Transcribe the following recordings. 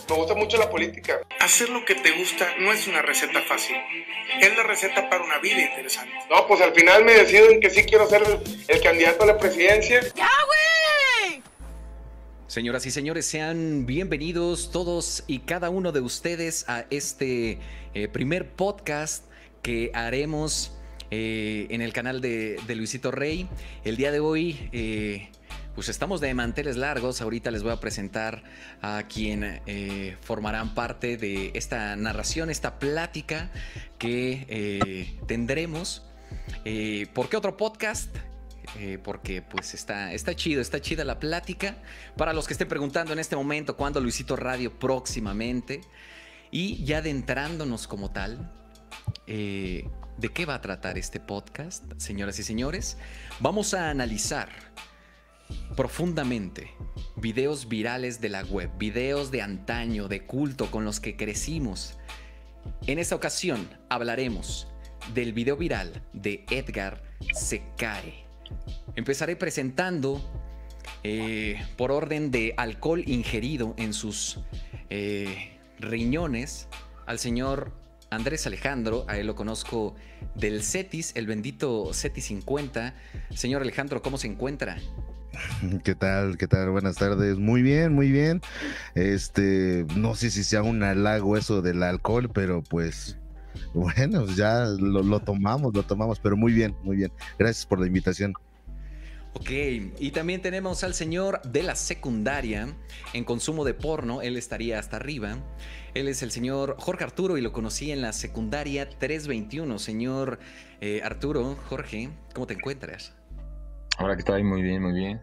Me gusta mucho la política. Hacer lo que te gusta no es una receta fácil. Es la receta para una vida interesante. No, pues al final me decido en que sí quiero ser el candidato a la presidencia. ¡Ya, güey! Señoras y señores, sean bienvenidos todos y cada uno de ustedes a este primer podcast que haremos en el canal de Luisito Rey. El día de hoy, pues estamos de manteles largos. Ahorita les voy a presentar a quien formarán parte de esta narración, esta plática que tendremos. ¿Por qué otro podcast? Porque pues está chida la plática. Para los que estén preguntando en este momento cuándo Luisito Radio próximamente, y ya adentrándonos como tal, ¿de qué va a tratar este podcast, señoras y señores? Vamos a analizar profundamente videos virales de la web, videos de antaño, de culto con los que crecimos. En esta ocasión hablaremos del video viral de Edgar se cae. Empezaré presentando por orden de alcohol ingerido en sus riñones al señor Andrés Alejandro. A él lo conozco del Cetis, el bendito Cetis 50. Señor Alejandro, ¿cómo se encuentra? ¿Qué tal? ¿Qué tal? Buenas tardes. Muy bien, muy bien. No sé si sea un halago eso del alcohol, pero pues bueno, ya lo tomamos, pero muy bien, muy bien. Gracias por la invitación. Ok, y también tenemos al señor de la secundaria en consumo de porno. Él estaría hasta arriba. Él es el señor Jorge Arturo y lo conocí en la secundaria 321. Señor Arturo, Jorge, ¿cómo te encuentras? Hola, ¿qué tal? Muy bien, muy bien.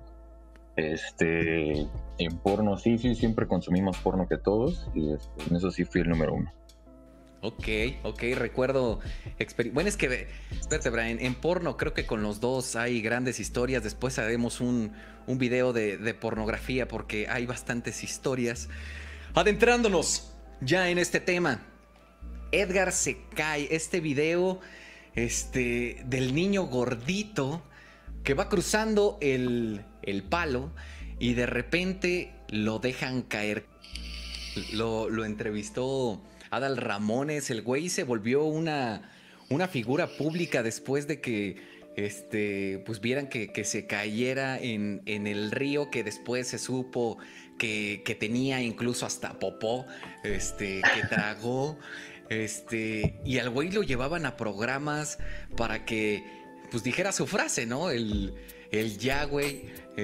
En porno, sí, siempre consumimos porno que todos, y en eso sí fui el número uno. Ok, recuerdo. Bueno, es que, espérate, Brian, en porno creo que con los dos hay grandes historias. Después haremos un video de pornografía porque hay bastantes historias. Adentrándonos ya en este tema, Edgar se cae. Este video del niño gordito que va cruzando el palo y de repente lo dejan caer. Lo entrevistó Adal Ramones. El güey se volvió una figura pública después de que pues vieran que se cayera en el río, que después se supo que tenía incluso hasta popó que tragó, y al güey lo llevaban a programas para que pues dijera su frase, ¿no? El ya, güey,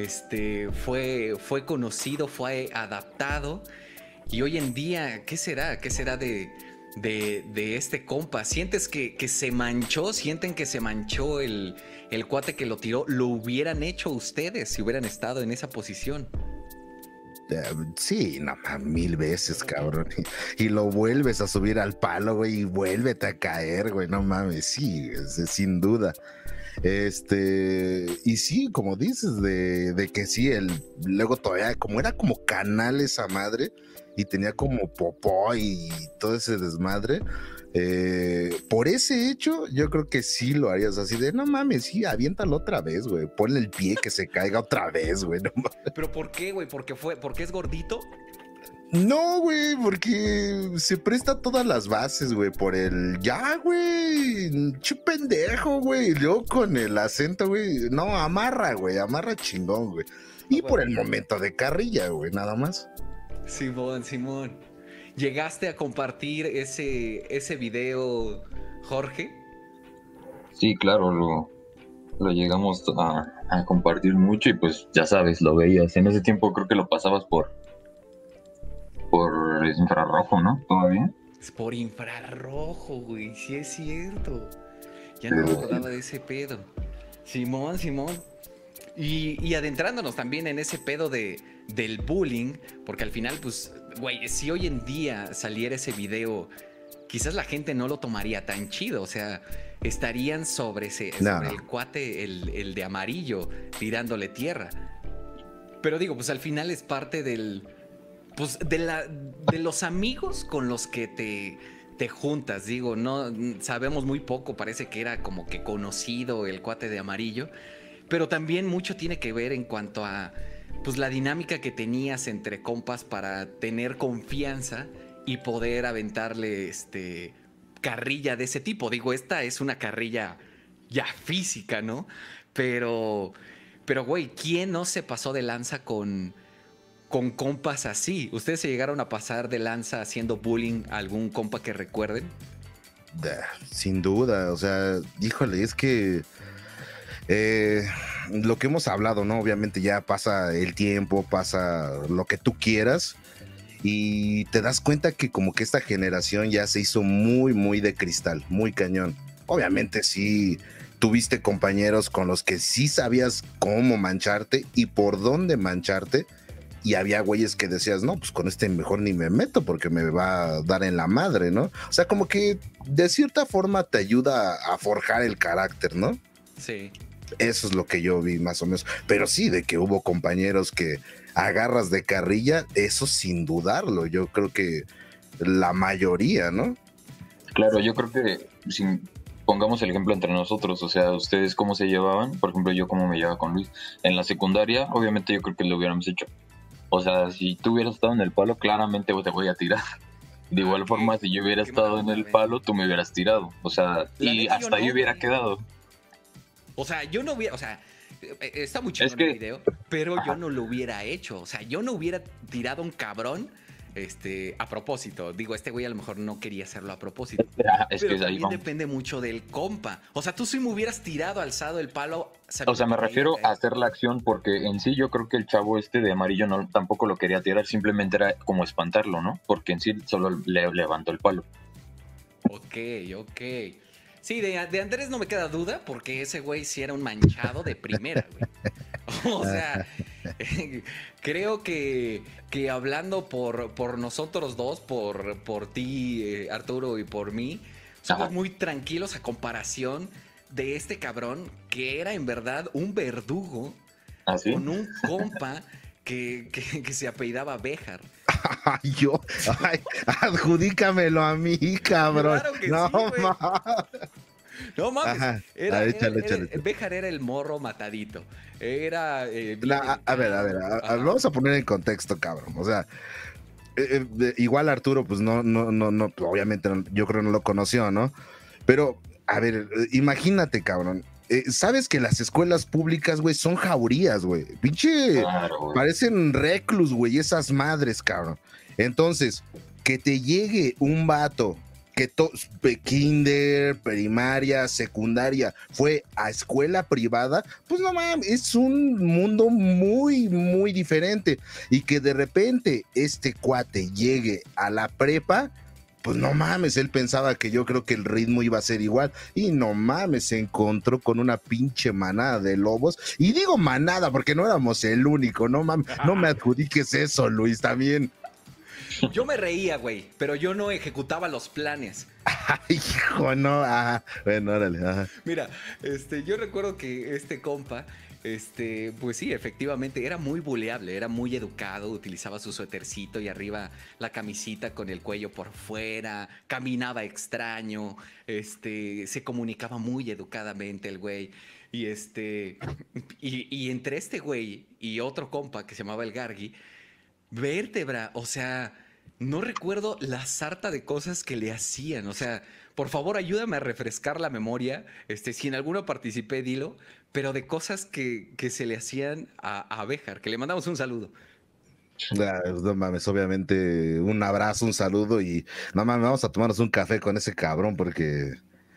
fue conocido, fue adaptado. Y hoy en día, ¿qué será? ¿Qué será de este compa? ¿Sientes que se manchó? ¿Sienten que se manchó el cuate que lo tiró? ¿Lo hubieran hecho ustedes si hubieran estado en esa posición? Sí, no, 1000 veces, cabrón. Y lo vuelves a subir al palo, güey, y vuélvete a caer, güey. No mames, sí, sin duda. Y sí, como dices, de que sí, luego todavía, como era como canal esa madre, y tenía como popó y todo ese desmadre, por ese hecho, yo creo que sí lo harías así de, no mames, sí, aviéntalo otra vez, güey, ponle el pie que se caiga otra vez, güey, no mames. ¿Pero por qué, güey? ¿Porque es gordito? No, güey, porque se presta todas las bases, güey, por el ya, güey, pendejo, güey, luego con el acento, güey, no, amarra chingón, güey, y por el momento de carrilla, güey, nada más. Simón, ¿llegaste a compartir ese video, Jorge? Sí, claro, lo llegamos a compartir mucho y pues ya sabes, lo veías. En ese tiempo creo que lo pasabas por infrarrojo, ¿no? ¿Todavía? Es por infrarrojo, güey, sí es cierto. Ya no me acordaba de ese pedo. Simón. Y adentrándonos también en ese pedo del bullying, porque al final, pues, güey, si hoy en día saliera ese video, quizás la gente no lo tomaría tan chido. O sea, estarían sobre el cuate, el de amarillo, tirándole tierra. Pero digo, pues al final es parte de los amigos con los que te juntas. Digo, no sabemos muy poco, parece que era como que conocido el cuate de amarillo, pero también mucho tiene que ver en cuanto a pues la dinámica que tenías entre compas para tener confianza y poder aventarle carrilla de ese tipo. Digo, esta es una carrilla ya física, ¿no? Pero güey, ¿quién no se pasó de lanza con compas así? ¿Ustedes se llegaron a pasar de lanza haciendo bullying a algún compa que recuerden? Sin duda, o sea, híjole, es que lo que hemos hablado, ¿no? Obviamente ya pasa el tiempo, pasa lo que tú quieras y te das cuenta que como que esta generación ya se hizo muy, muy de cristal, muy cañón. Obviamente sí tuviste compañeros con los que sí sabías cómo mancharte y por dónde mancharte. Y había güeyes que decías, no, pues con este mejor ni me meto porque me va a dar en la madre, ¿no? O sea, como que de cierta forma te ayuda a forjar el carácter, ¿no? Sí. Eso es lo que yo vi más o menos. Pero sí, de que hubo compañeros que agarras de carrilla, eso sin dudarlo. Yo creo que la mayoría, ¿no? Claro, yo creo que si pongamos el ejemplo entre nosotros, o sea, ustedes cómo se llevaban, por ejemplo, yo cómo me llevaba con Luis. En la secundaria, obviamente yo creo que lo hubiéramos hecho. O sea, si tú hubieras estado en el palo, claramente te voy a tirar. De igual forma, si yo hubiera estado en el palo, tú me hubieras tirado. O sea, y hasta ahí hubiera quedado. O sea, yo no hubiera, o sea, está muy chido el video, pero yo no lo hubiera hecho. O sea, yo no hubiera tirado a un cabrón a propósito. Digo, este güey a lo mejor no quería hacerlo a propósito. Pero también depende mucho del compa. O sea, tú sí me hubieras tirado, alzado el palo. O sea, me refiero a hacer la acción porque en sí yo creo que el chavo de amarillo no tampoco lo quería tirar, simplemente era como espantarlo, ¿no? Porque en sí solo le levantó el palo. Ok. Sí, de Andrés no me queda duda porque ese güey sí era un manchado de primera, güey. O sea, creo que hablando por nosotros dos, por ti, Arturo, y por mí, somos muy tranquilos a comparación de este cabrón que era en verdad un verdugo con un compa que se apellidaba Béjar. Adjudícamelo a mí, cabrón. Claro que sí, güey. No mames, échale. Béjar era el morro matadito. Era. A ver, vamos a poner en contexto, cabrón. O sea, igual Arturo, pues no, obviamente yo creo que no lo conoció, ¿no? Pero, a ver, imagínate, cabrón. Sabes que las escuelas públicas, güey, son jaurías, güey. Pinche, claro, parecen reclus, güey, esas madres, cabrón. Entonces, que te llegue un vato que kinder, primaria, secundaria, fue a escuela privada, pues no mames, es un mundo muy, muy diferente. Y que de repente este cuate llegue a la prepa, pues no mames, él pensaba que yo creo que el ritmo iba a ser igual. Y no mames, se encontró con una pinche manada de lobos. Y digo manada porque no éramos el único, no mames, no me adjudiques eso, Luis, también. Yo me reía, güey, pero yo no ejecutaba los planes. Ay, hijo, no. Bueno, órale. Ajá. Mira, yo recuerdo que este compa, pues sí, efectivamente, era muy buleable, era muy educado, utilizaba su suétercito y arriba la camisita con el cuello por fuera, caminaba extraño, se comunicaba muy educadamente el güey. Y y entre este güey y otro compa que se llamaba el Gargi, vértebra, o sea, no recuerdo la sarta de cosas que le hacían. O sea, por favor, ayúdame a refrescar la memoria. Si en alguno participé, dilo. Pero de cosas que se le hacían a Béjar, que le mandamos un saludo. No mames, obviamente, un abrazo, un saludo y no mames, vamos a tomarnos un café con ese cabrón porque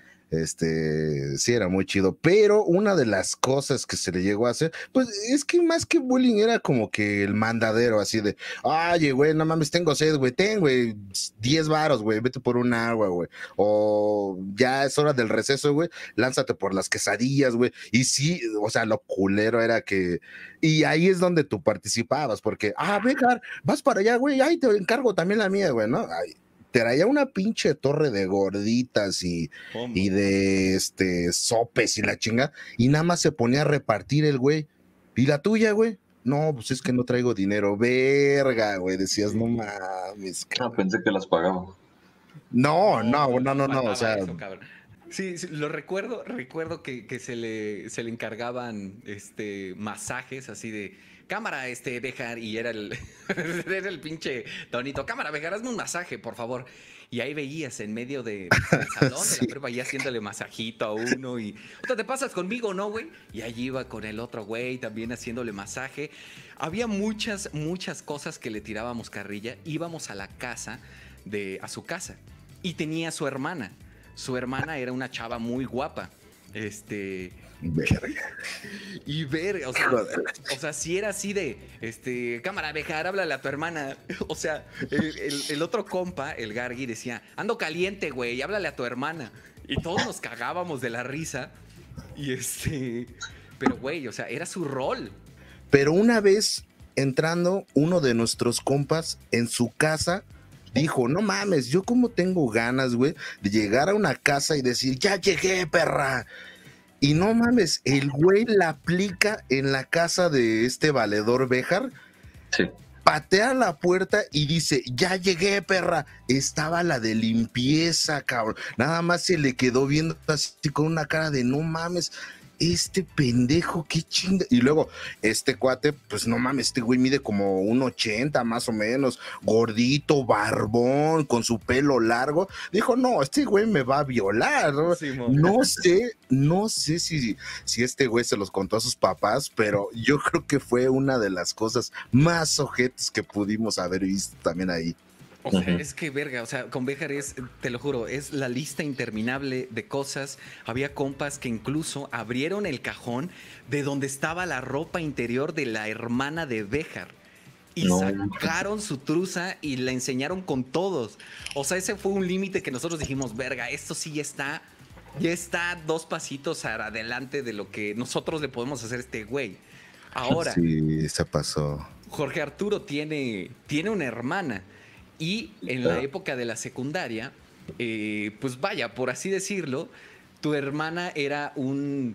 sí era muy chido, pero una de las cosas que se le llegó a hacer, pues es que más que bullying era como que el mandadero así de, oye, güey, no mames, tengo sed, güey, 10 varos, güey, vete por un agua, güey, o ya es hora del receso, güey, lánzate por las quesadillas, güey, y sí, o sea, lo culero era que, y ahí es donde tú participabas, porque, Béjar, vas para allá, güey, ahí te encargo también la mía, güey, ¿no? Ay, traía una pinche torre de gorditas y de sopes y la chinga, y nada más se ponía a repartir el güey. ¿Y la tuya, güey? No, pues es que no traigo dinero, verga, güey, decías, no mames. No, pensé que las pagaba. No, o sea... Eso, sí, lo recuerdo que se le encargaban masajes así de, cámara, Béjar, y era el, era el pinche tonito, cámara, Béjar, hazme un masaje, por favor. Y ahí veías en medio del salón de la prepa, ahí haciéndole masajito a uno y, ¿te pasas conmigo, no, güey? Y allí iba con el otro güey también haciéndole masaje. Había muchas cosas que le tirábamos carrilla. Íbamos a la casa, a su casa, y tenía a su hermana. Su hermana era una chava muy guapa. Verga. Y ver, o sea, si era así de, cámara, Béjar, háblale a tu hermana. O sea, el otro compa, el Gargi, decía, ando caliente, güey, háblale a tu hermana. Y todos nos cagábamos de la risa. Y pero güey, o sea, era su rol. Pero una vez entrando, uno de nuestros compas en su casa dijo, no mames, yo como tengo ganas, güey, de llegar a una casa y decir, ya llegué, perra. Y no mames, el güey la aplica en la casa de este valedor Béjar. Sí. Patea la puerta y dice, ya llegué, perra. Estaba la de limpieza, cabrón. Nada más se le quedó viendo así con una cara de no mames. Este pendejo, qué chinga. Y luego, este cuate, pues no mames, este güey mide como 1.80 más o menos, gordito, barbón, con su pelo largo. Dijo, no, este güey me va a violar, ¿no? Sí, no sé si este güey se los contó a sus papás, pero yo creo que fue una de las cosas más ojetes que pudimos haber visto también ahí. O sea, es que verga, o sea, con Béjar te lo juro, es la lista interminable de cosas. Había compas que incluso abrieron el cajón de donde estaba la ropa interior de la hermana de Béjar. Y sacaron su truza y la enseñaron con todos. O sea, ese fue un límite que nosotros dijimos, verga, esto sí ya está 2 pasitos adelante de lo que nosotros le podemos hacer a este güey. Ahora, sí, se pasó. Jorge Arturo tiene una hermana. Y en la época de la secundaria, pues vaya, por así decirlo, tu hermana era un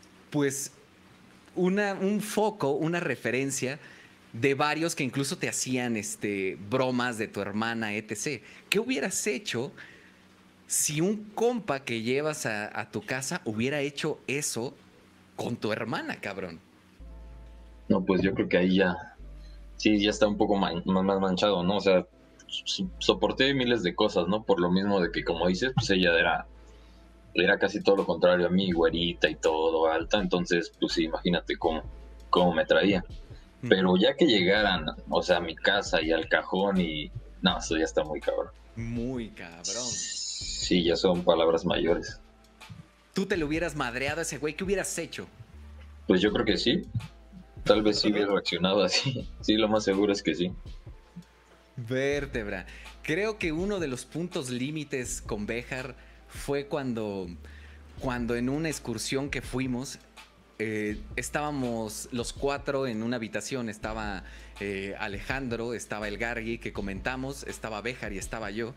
foco, una referencia de varios que incluso te hacían bromas de tu hermana, etc. ¿Qué hubieras hecho si un compa que llevas a tu casa hubiera hecho eso con tu hermana, cabrón? No, pues yo creo que ahí ya está un poco más manchado, ¿no? O sea, soporté miles de cosas, ¿no? Por lo mismo de que, como dices, pues ella era casi todo lo contrario a mí, güerita y todo, alta, entonces, pues sí, imagínate cómo me traía. Pero ya que llegaran, o sea, a mi casa y al cajón y... No, eso ya está muy cabrón. Muy cabrón. Sí, ya son palabras mayores. ¿Tú te le hubieras madreado a ese güey? ¿Qué hubieras hecho? Pues yo creo que sí. Tal vez sí hubiera reaccionado así. Sí, lo más seguro es que sí. Vértebra. Creo que uno de los puntos límites con Béjar fue cuando en una excursión que fuimos, estábamos los 4 en una habitación. Estaba Alejandro, estaba el Gargi que comentamos, estaba Béjar y estaba yo.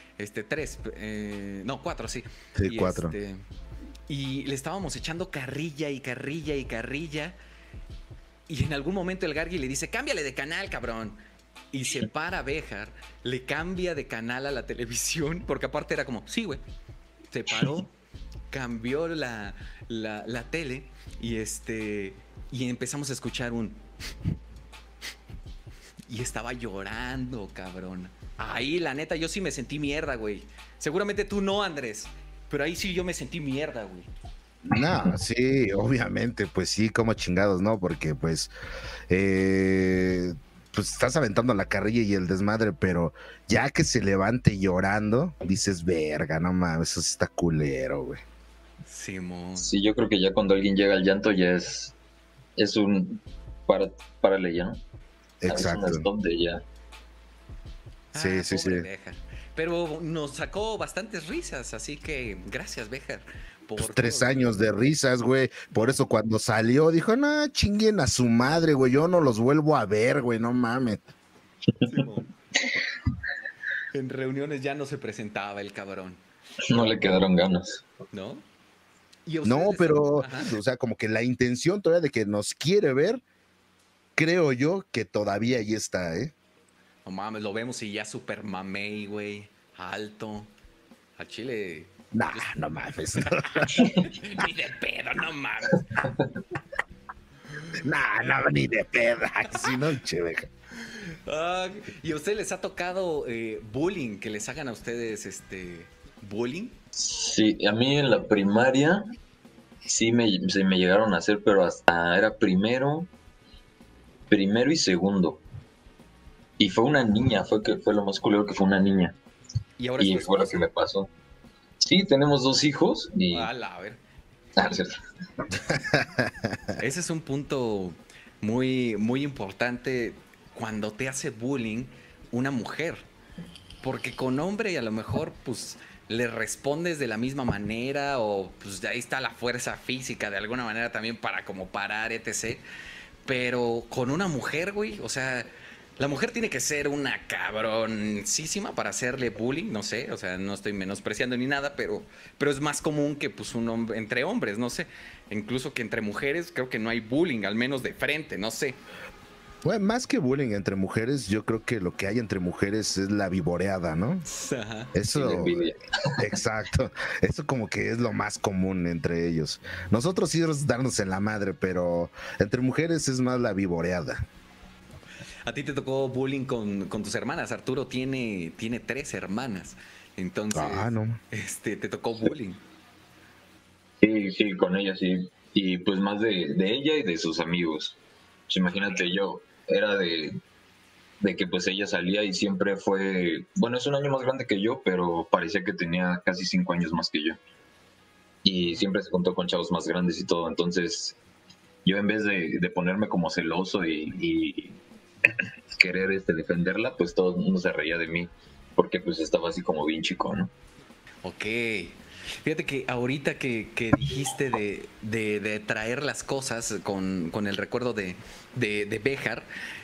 4, sí. Sí, 4. Y le estábamos echando carrilla y carrilla y carrilla. Y en algún momento el Gargi le dice, cámbiale de canal, cabrón. Y se para Béjar, le cambia de canal a la televisión, porque aparte era como, sí, güey. Se paró, cambió la tele y empezamos a escuchar y estaba llorando, cabrón. Ahí, la neta, yo sí me sentí mierda, güey. Seguramente tú no, Andrés, pero ahí sí yo me sentí mierda, güey. No, sí, obviamente, pues sí, como chingados, ¿no? Porque pues estás aventando la carrilla y el desmadre, pero ya que se levante llorando, dices, verga, no mames, eso sí está culero, güey. Simón. Sí, yo creo que ya cuando alguien llega al llanto ya es un párale ya, ¿no? Exacto. Es donde ya. Sí. Béjar. Pero nos sacó bastantes risas, así que gracias, Béjar. Pues 3 años de risas, güey. Por eso cuando salió dijo, no, chinguen a su madre, güey. Yo no los vuelvo a ver, güey, no mames. Simón. En reuniones ya no se presentaba el cabrón. No le quedaron ganas. ¿No? No, pero, o sea, como que la intención todavía de que nos quiere ver, creo yo que todavía ahí está, ¿eh? No mames, lo vemos y ya super mamey, güey. Alto. Al chile... Nah, no mames. Ni de pedo, no mames. Nah, no, ni de peda. Si no, chévere. Ah, ¿y a ustedes les ha tocado bullying? Que les hagan a ustedes bullying. Sí, a mí en la primaria se me llegaron a hacer, pero hasta era primero y segundo. Y fue una niña, fue lo más culero que fue una niña. Y ahora Y fue lo que me pasó. Sí, tenemos 2 hijos y... A ver. Ah, es cierto. Ese es un punto muy, muy importante cuando te hace bullying una mujer. Porque con hombre a lo mejor pues le respondes de la misma manera o pues ahí está la fuerza física de alguna manera también para como parar, etc. Pero con una mujer, güey, o sea, la mujer tiene que ser una cabroncísima para hacerle bullying, no sé, o sea, no estoy menospreciando ni nada, pero es más común que pues un hombre, entre hombres, no sé, incluso que entre mujeres creo que no hay bullying, al menos de frente, no sé. Bueno, más que bullying entre mujeres, yo creo que lo que hay entre mujeres es la vivoreada, ¿no? Ajá. Eso, exacto. Eso como que es lo más común entre ellos. Nosotros sí es darnos en la madre, pero entre mujeres es más la vivoreada. A ti te tocó bullying con tus hermanas. Arturo tiene 3 hermanas. Entonces, no. te tocó bullying. Sí, con ella sí. Y pues más de ella y de sus amigos. Pues imagínate, yo era de que pues ella salía y siempre fue... Bueno, es un año más grande que yo, pero parecía que tenía casi 5 años más que yo. Y siempre se juntó con chavos más grandes y todo. Entonces, yo en vez de ponerme como celoso y querer defenderla, pues todo el mundo se reía de mí. Porque pues estaba así como bien chico, ¿no? Ok. Fíjate que ahorita que dijiste de traer las cosas con el recuerdo de Béjar,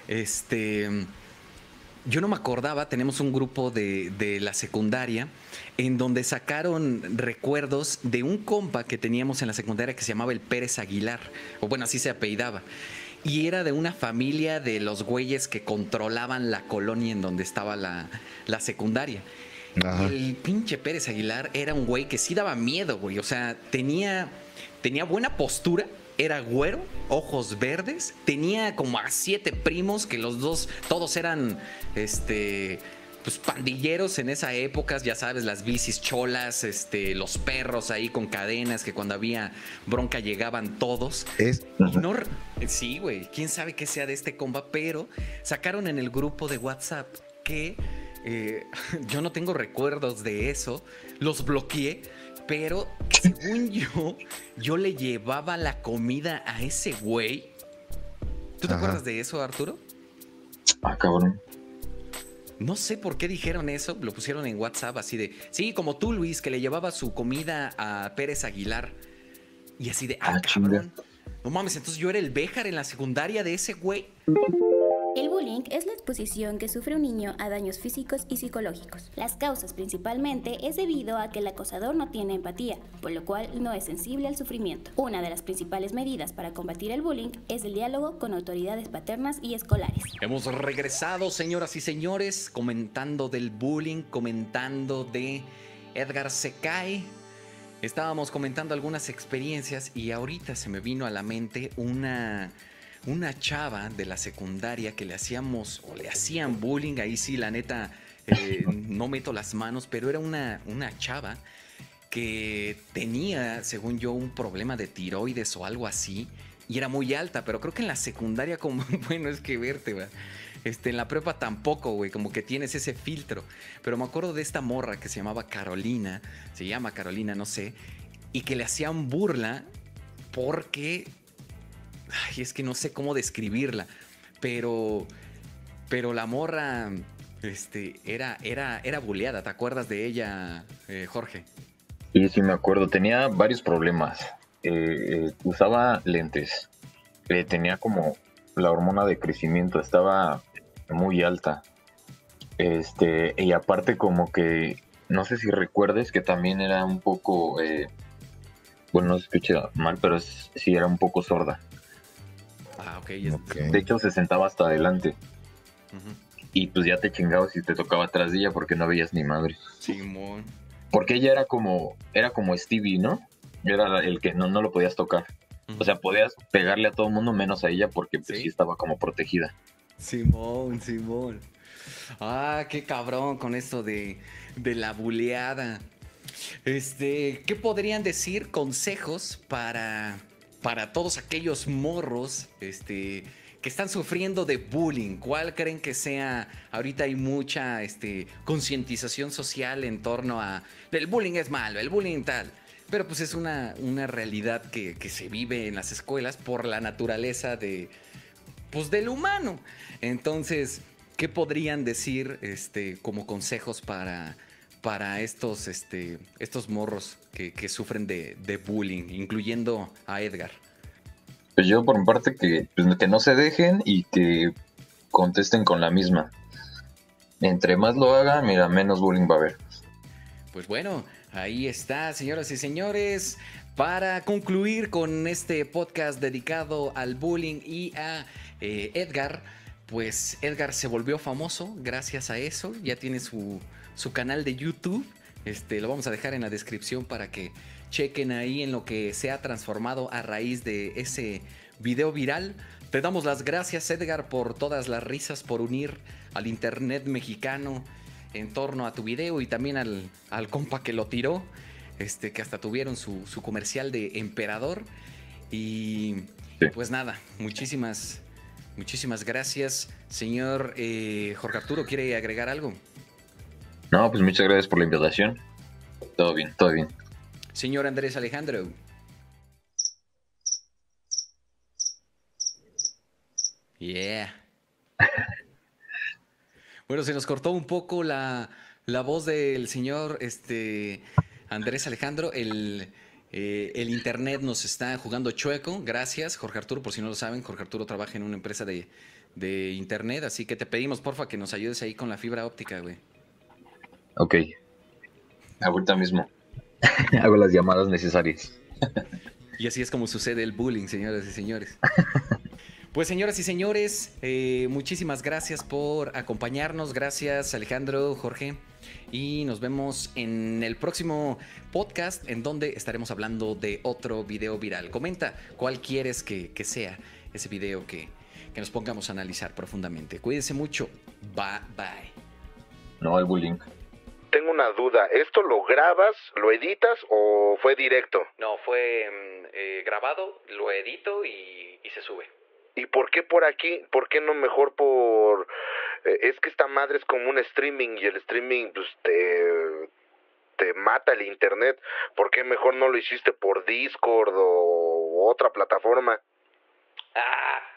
yo no me acordaba, tenemos un grupo de la secundaria en donde sacaron recuerdos de un compa que teníamos en la secundaria que se llamaba el Pérez Aguilar, o bueno, así se apellidaba. Y era de una familia de los güeyes que controlaban la colonia en donde estaba la secundaria. Ajá. El pinche Pérez Aguilar era un güey que sí daba miedo, güey. O sea, tenía buena postura, era güero, ojos verdes, tenía como a 7 primos que los dos, todos eran, pues pandilleros en esa época, ya sabes, las bicis cholas, los perros ahí con cadenas que cuando había bronca llegaban todos. No, sí, güey, quién sabe qué sea de este compa, pero sacaron en el grupo de WhatsApp que yo no tengo recuerdos de eso, los bloqueé, pero según yo le llevaba la comida a ese güey. ¿Tú te acuerdas de eso, Arturo? Ah, cabrón. No sé por qué dijeron eso, lo pusieron en WhatsApp así de, sí, como tú, Luis, que le llevaba su comida a Pérez Aguilar. Y así de, cabrón. No mames, entonces yo era el Béjar en la secundaria de ese güey. El bullying es la exposición que sufre un niño a daños físicos y psicológicos. Las causas principalmente es debido a que el acosador no tiene empatía, por lo cual no es sensible al sufrimiento. Una de las principales medidas para combatir el bullying es el diálogo con autoridades paternas y escolares. Hemos regresado, señoras y señores, comentando del bullying, comentando de Edgar Secay. Estábamos comentando algunas experiencias y ahorita se me vino a la mente una chava de la secundaria que le hacían bullying. Ahí sí, la neta, no meto las manos, pero era una chava que tenía, según yo, un problema de tiroides o algo así, y era muy alta, pero creo que en la secundaria como, bueno, es que verte, ¿va? En la prepa tampoco, güey, como que tienes ese filtro. Pero me acuerdo de esta morra que se llama Carolina, no sé, y que le hacían burla porque... Ay, es que no sé cómo describirla, pero la morra era buleada. ¿Te acuerdas de ella, Jorge? Sí, me acuerdo. Tenía varios problemas. Usaba lentes. Tenía como la hormona de crecimiento. Estaba muy alta. Y aparte como que, no sé si recuerdes que también era un poco, bueno, no se escucha mal, pero sí era un poco sorda. Ah, ok. De hecho, se sentaba hasta adelante. Uh-huh. Y pues ya te chingabas y te tocaba atrás de ella porque no veías ni madre. Simón. Porque ella era como Stevie, ¿no? Era el que no lo podías tocar. O sea, podías pegarle a todo el mundo menos a ella porque pues sí estaba como protegida. Simón. Ah, qué cabrón con esto de la buleada. ¿Qué podrían decir consejos para todos aquellos morros, que están sufriendo de bullying? ¿Cuál creen que sea? Ahorita hay mucha, concientización social en torno a el bullying es malo, el bullying tal. Pero pues es una realidad que se vive en las escuelas por la naturaleza del humano. Entonces, ¿qué podrían decir como consejos para estos morros que sufren de bullying, incluyendo a Edgar? Pues yo por mi parte que no se dejen y que contesten con la misma. Entre más lo hagan, mira, menos bullying va a haber. Pues bueno, ahí está, señoras y señores. Para concluir con este podcast dedicado al bullying y a Edgar, pues Edgar se volvió famoso gracias a eso. Ya tiene su canal de YouTube. Lo vamos a dejar en la descripción para que chequen ahí en lo que se ha transformado a raíz de ese video viral. Te damos las gracias, Edgar, por todas las risas, por unir al internet mexicano en torno a tu video y también al compa que lo tiró, que hasta tuvieron su comercial de Emperador. Y pues nada, muchísimas gracias. Señor Jorge Arturo, ¿quiere agregar algo? No, pues muchas gracias por la invitación. Todo bien. Señor Andrés Alejandro. Yeah. Bueno, se nos cortó un poco la voz del señor Andrés Alejandro. El internet nos está jugando chueco. Gracias, Jorge Arturo. Por si no lo saben, Jorge Arturo trabaja en una empresa de internet. Así que te pedimos, porfa, que nos ayudes ahí con la fibra óptica, güey. Ok. Ahorita mismo hago las llamadas necesarias. Y así es como sucede el bullying, señoras y señores. Pues señoras y señores, muchísimas gracias por acompañarnos. Gracias Alejandro, Jorge. Y nos vemos en el próximo podcast en donde estaremos hablando de otro video viral. Comenta cuál quieres que sea ese video que nos pongamos a analizar profundamente. Cuídense mucho. Bye. No al bullying. Tengo una duda. ¿Esto lo grabas, lo editas o fue directo? No, fue grabado, lo edito y se sube. ¿Y por qué por aquí? ¿Por qué no mejor por...? Es que esta madre es como un streaming y el streaming pues te mata el internet. ¿Por qué mejor no lo hiciste por Discord o otra plataforma? Ah,